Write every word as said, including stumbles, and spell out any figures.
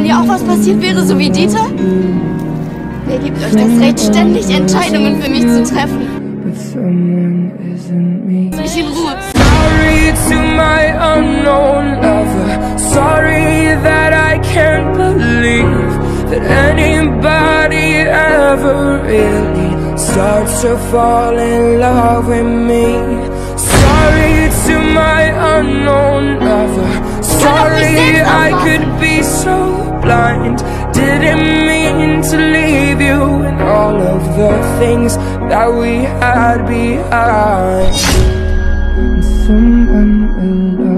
Wenn dir auch was passiert wäre, so wie Dieter? Wer gibt euch das Recht, ständig Entscheidungen für mich zu treffen? Lass mich in Ruhe. Sorry to my unknown lover. Sorry that I can't believe that anybody ever really starts to fall in love with me. Sorry to my unknown lover. Sorry I could be so blind. Didn't mean to leave you and all of the things that we had behind. And someone will love